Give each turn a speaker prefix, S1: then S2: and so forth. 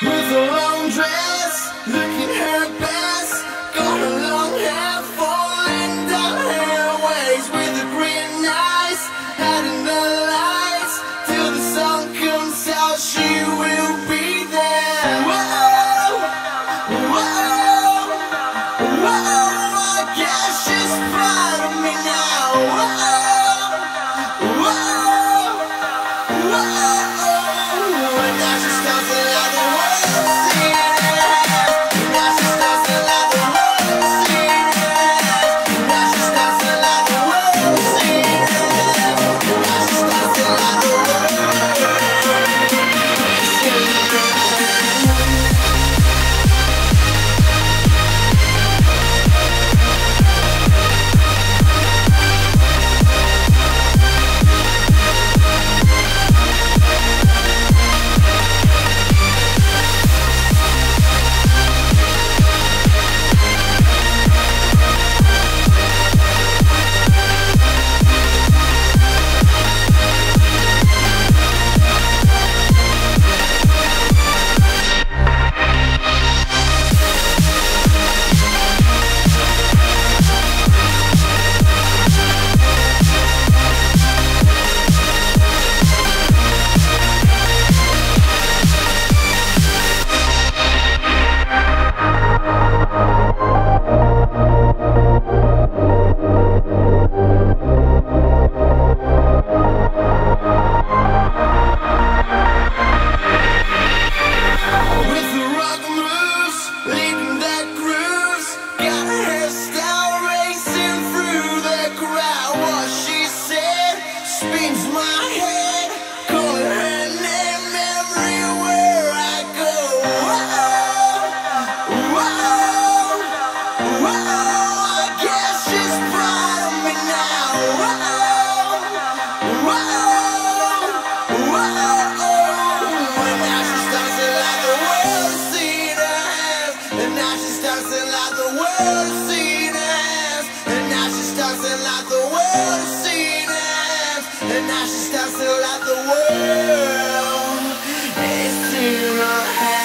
S1: with a long dress, looking her best. Got a long hair falling down her waist, with the green eyes, hiding the lights. Till the sun comes out, she will be there. Whoa, whoa, whoa, I guess she's proud of me now. Whoa, whoa, whoa, and now she's dancing like the world seen it. Now she's dancing like the world seen it. Now she's dancing like the world seen it. Now she's dancing like the world seen it. And now she's dancing like the world is in her hands.